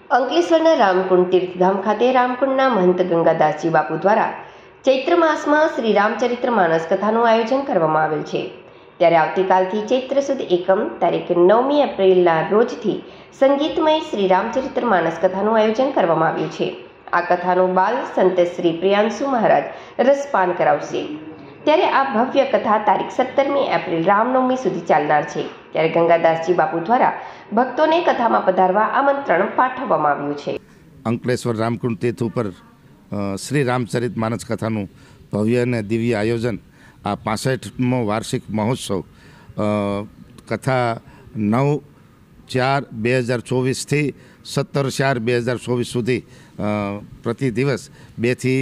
અંકલેશ્વરના રામકુંડ તીર્થધામ ખાતે રામકુંડના મહંત ગંગાદાસજી બાપુ દ્વારા ચૈત્ર માસમાં શ્રી રામચરિત્ર માનસ કથાનું આયોજન કરવામાં આવેલ છે। ત્યારે આવતીકાલથી ચૈત્ર સુદ એકમ તારીખ 9મી એપ્રિલના રોજથી સંગીતમય શ્રી રામચરિત્ર માનસ કથાનું આયોજન કરવામાં આવ્યું છે। આ કથાનું બાલ સંત શ્રી પ્રિયાંશુ મહારાજ રસપાન કરાવશે। ત્યારે આ ભવ્ય કથા તારીખ 17મી એપ્રિલ રામનવમી સુધી ચાલનાર છે। ત્યારે ગંગાદાસજી બાપુ દ્વારા ભક્તોને કથામાં પધારવા આમંત્રણ પાઠવવામાં આવ્યું છે। અંકલેશ્વર રામકુંડ તીર્થ ઉપર શ્રી રામચરિત માનસ કથાનું ભવ્ય અને દિવ્ય આયોજન, આ 65મો વાર્ષિક મહોત્સવ કથા 9/4/2024થી 17/4/2024 સુધી પ્રતિ દિવસ 2 થી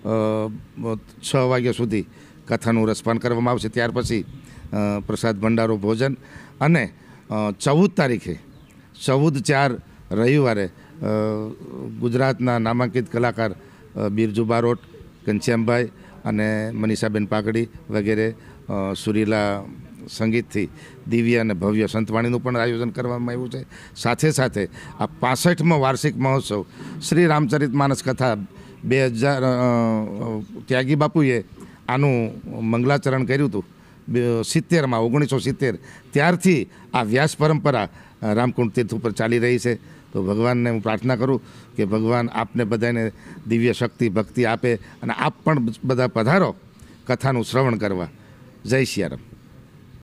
6 વાગ્યા સુધી કથાનું રસપાન કરવામાં આવશે। ત્યાર પછી પ્રસાદ ભંડારો, ભોજન અને 14 તારીખે 14/4 રવિવારે ગુજરાતના નામાંકિત કલાકાર બિરજુ બારોટ, ઘનશ્યામભાઈ અને મનીષાબેન પાઘડી વગેરે સુરીલા સંગીતથી દિવ્ય અને ભવ્ય સંતવાણીનું પણ આયોજન કરવામાં આવ્યું છે। સાથે સાથે આ 65મો વાર્ષિક મહોત્સવ શ્રી રામચરિત માનસ કથા 2000 ત્યાગી બાપુએ આનું મંગલાચરણ કર્યું હતું 1970 ત્યારથી આ વ્યાસ પરંપરા રામકુંડ તીર્થ ઉપર ચાલી રહી છે। તો ભગવાનને હું પ્રાર્થના કરું કે ભગવાન આપને બધાને દિવ્ય શક્તિ ભક્તિ આપે અને આપ પણ બધા પધારો કથાનું શ્રવણ કરવા। જય સિયારામ।